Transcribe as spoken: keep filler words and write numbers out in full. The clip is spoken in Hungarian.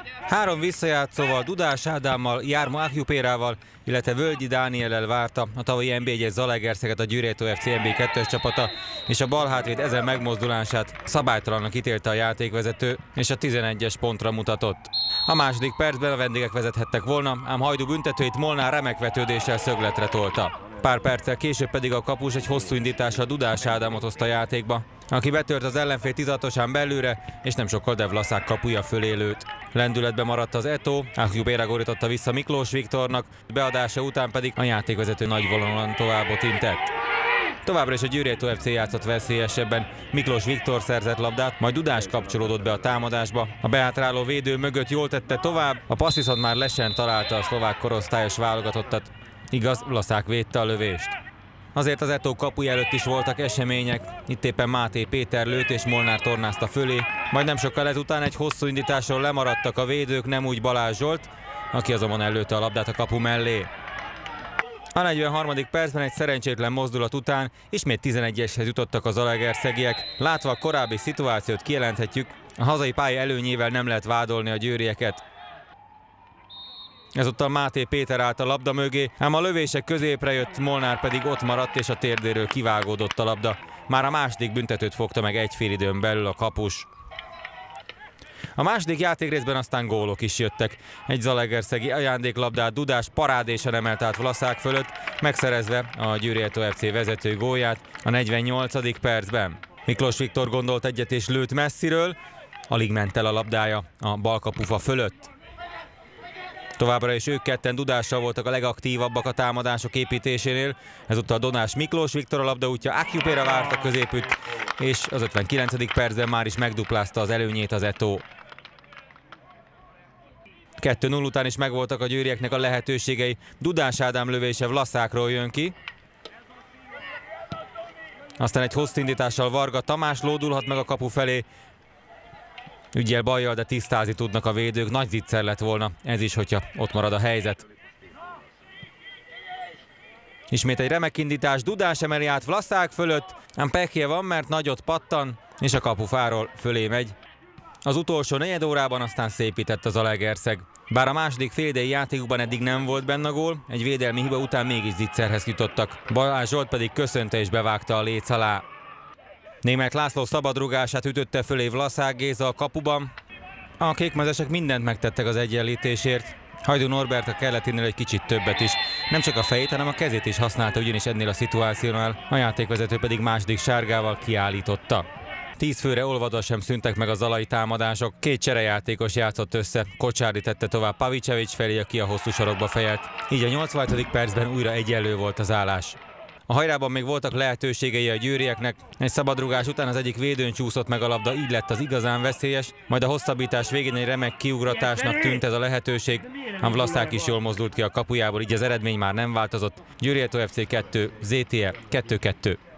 Három visszajátszóval, Dudás Ádámmal, Jármo Ákjupérával, illetve Völgyi Dániellel várta a tavalyi en bé egyes Zalaegerszeget a Győri ef cé en bé kettes csapata, és a bal hátvéd ezen megmozdulását szabálytalannak ítélte a játékvezető, és a tizenegyes pontra mutatott. A második percben a vendégek vezethettek volna, ám Hajdú büntetőit Molnár remek vetődéssel szögletre tolta. Pár perccel később pedig a kapus egy hosszú indítással Dudás Ádámot hozta játékba, aki betört az ellenfél tizatosán belülre, és nem sokkal de Vlaszák kapuja fölé lőtt. Lendületben maradt az Eto, Ákjupéra górította vissza Miklós Viktornak, beadása után pedig a játékvezető nagyvonalon továbbot intett. Továbbra is a Győri ef cé játszott veszélyesebben, Miklós Viktor szerzett labdát, majd Dudás kapcsolódott be a támadásba. A beátráló védő mögött jól tette tovább, a passz viszont már lesen találta a szlovák korosztályos válogatottat. Igaz, Vlaszák védte a lövést. Azért az Eto kapuja előtt is voltak események, itt éppen Máté Péter lőtt és Molnár tornázta fölé, majd nem sokkal ezután egy hosszú indításról lemaradtak a védők, nem úgy Balázs Zsolt, aki azonban ellőtte a labdát a kapu mellé. A negyvenharmadik percben egy szerencsétlen mozdulat után ismét tizenegyeshez jutottak a zalaegerszegiek. Látva a korábbi szituációt kijelenthetjük, a hazai pálya előnyével nem lehet vádolni a győrieket. Ezúttal Máté Péter állt a labda mögé, ám a lövések középre jött, Molnár pedig ott maradt és a térdéről kivágódott a labda. Már a második büntetőt fogta meg egy fél időn belül a kapus. A második játékrészben aztán gólok is jöttek. Egy zalaegerszegi ajándéklabdát Dudás parádésen emelt át Vlaszák fölött, megszerezve a Győri ef cé vezető gólját a negyvennyolcadik percben. Miklós Viktor gondolt egyet és lőtt messziről, alig ment el a labdája a bal kapufa fölött. Továbbra is ők ketten Dudással voltak a legaktívabbak a támadások építésénél, ezúttal Donás Miklós Viktor a labdaútja, Ákjupéra várt a középütt, és az ötvenkilencedik percben már is megduplázta az előnyét az Eto. kettő null után is megvoltak a győrieknek a lehetőségei, Dudás Ádám lövése Vlaszákról jön ki. Aztán egy hosszú indítással Varga Tamás lódulhat meg a kapu felé. Ügyel bajjal, de tisztázni tudnak a védők, nagy zicser lett volna ez is, hogyha ott marad a helyzet. Ismét egy remek indítás, Dudás emeli át Vlaszák fölött, ám pekje van, mert nagyot pattan, és a kapufáról fölé megy. Az utolsó negyed órában aztán szépített az Zalaegerszeg. Bár a második félidei játékukban eddig nem volt benne a gól, egy védelmi hiba után mégis zicserhez jutottak. Balázs Zsolt pedig köszönte és bevágta a léc alá. Németh László szabadrugását ütötte fölé Vlaszák Géza a kapuban. A kékmezesek mindent megtettek az egyenlítésért. Hajdú Norbert a keletinél egy kicsit többet is. Nem csak a fejét, hanem a kezét is használta ugyanis ennél a szituációnál, a játékvezető pedig második sárgával kiállította. Tíz főre olvadva sem szűntek meg a zalai támadások, két cserejátékos játszott össze, Kocsári tette tovább Pavicevic felé, aki a hosszú sarokba fejelt. Így a nyolcvanadik percben újra egyenlő volt az állás. A hajrában még voltak lehetőségei a győrieknek, egy szabadrugás után az egyik védőn csúszott meg a labda, így lett az igazán veszélyes, majd a hosszabbítás végén egy remek kiugratásnak tűnt ez a lehetőség, ám Vlaszák is jól mozdult ki a kapujából, így az eredmény már nem változott. Győri ef cé kettő, zé té e kettő kettő.